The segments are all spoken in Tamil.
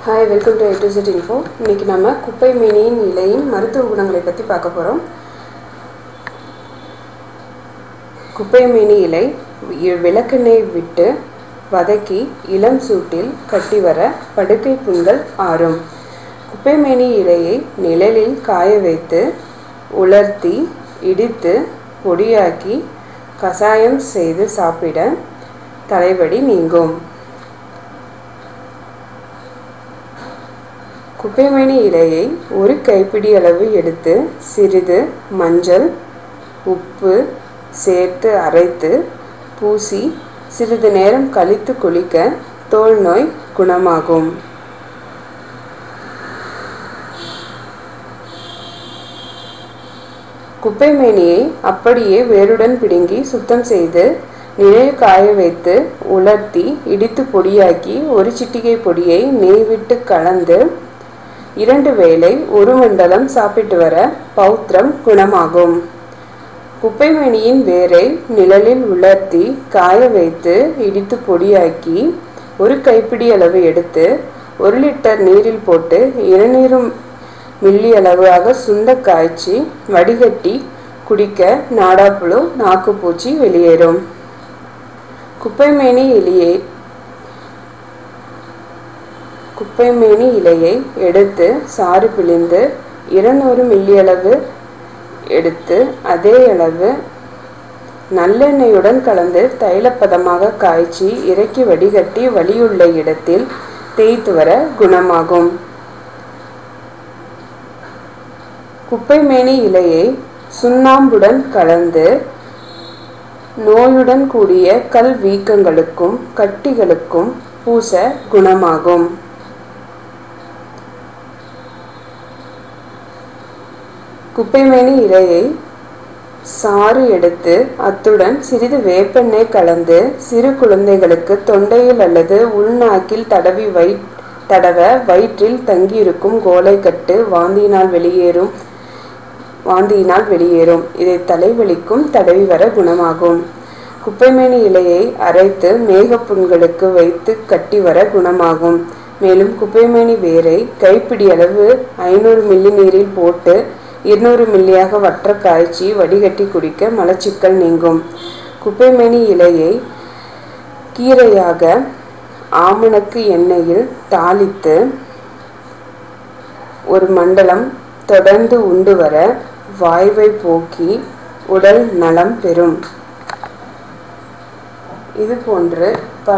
Hi, welcome to A to Z Info. இன்னைக்கு நம்ம குப்பை மேனியின் இலையின் மருத்துவ குணங்களை பற்றி பார்க்க போகிறோம். குப்பை மேனி இலை விளக்கெண்ணெய் விட்டு வதக்கி இளம் சூட்டில் கட்டி வர படுக்கை புண்கள் ஆறும். குப்பை மேனி இலையை நிழலில் காய வைத்து உலர்த்தி இடித்து பொடியாக்கி கசாயம் செய்து சாப்பிட தலைவலி நீங்கும். குப்பைமேனி இலையை ஒரு கைப்பிடி அளவு எடுத்து சிறிது மஞ்சள் உப்பு சேர்த்து அரைத்து பூசி சிறிது நேரம் கழித்து குளிக்க தோல் நோய் குணமாகும். குப்பைமேனியை அப்படியே வேருடன் பிடுங்கி சுத்தம் செய்து நிழலில் காய வைத்து உலர்த்தி இடித்து பொடியாக்கி ஒரு சிட்டிகை பொடியை நெய் விட்டு கலந்து 2 வேளை 1 மண்டலம் சாப்பிட்டு வர பௌத்திரம் குணமாகும். குப்பைமேனியின் வேரை நிழலில் உலர்த்தி காய வைத்து இடித்து பொடியாக்கி ஒரு கைப்பிடி அளவு எடுத்து 1 லிட்டர் நீரில் போட்டு 200 மில்லி அளவாக சுண்ட காய்ச்சி வடிகட்டி குடிக்க நாடாப்புழு நாக்குப்பூச்சி வெளியேறும். குப்பைமேனி இலையை எடுத்து சாறு பிழிந்து 200 மில்லி அளவு எடுத்து அதே அளவு நல்லெண்ணெயுடன் கலந்து தைலப்பதமாக காய்ச்சி இறக்கி வடிகட்டி வலியுள்ள இடத்தில் தேய்த்து வர குணமாகும். குப்பைமேனி இலையை சுண்ணாம்புடன் கலந்து நோயுடன் கூடிய கல் வீக்கங்களுக்கும் கட்டிகளுக்கும் பூச குணமாகும். குப்பைமேனி இலையை சாறு எடுத்து அத்துடன் சிறிது வேப்பெண்ணெய் கலந்து சிறு குழந்தைகளுக்கு தொண்டையில் அல்லது உள்நாக்கில் தடவ வயிற்றில் தங்கியிருக்கும் கோலைக்கட்டு வாந்தியினால் வெளியேறும். இதை தலைவலிக்கும் தடவி வர குணமாகும். குப்பைமேனி இலையை அரைத்து மேகப்புண்களுக்கு வைத்து கட்டி வர குணமாகும். மேலும் குப்பைமேனி வேரை கைப்பிடி அளவு 500 மில்லி நீரில் போட்டு 200 மில்லியாக வற்ற காய்ச்சி வடிகட்டி குடிக்க மலச்சிக்கல் நீங்கும். குப்பைமேனி இலையை கீரையாக ஆமணக்கு எண்ணெயில் தாளித்து 1 மண்டலம் தொடர்ந்து உண்டு வர வாய்வை போக்கி உடல் நலம் பெறும். இது போன்று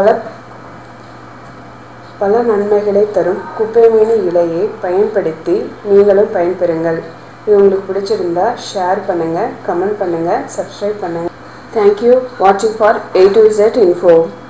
பல நன்மைகளை தரும் குப்பைமேனி இலையை பயன்படுத்தி நீங்களும் பயன்பெறுங்கள். இது உங்களுக்கு பிடிச்சிருந்தா ஷேர் பண்ணுங்க, கமெண்ட் பண்ணுங்க, சப்ஸ்கிரைப் பண்ணுங்க. Thank you watching for A to Z Info.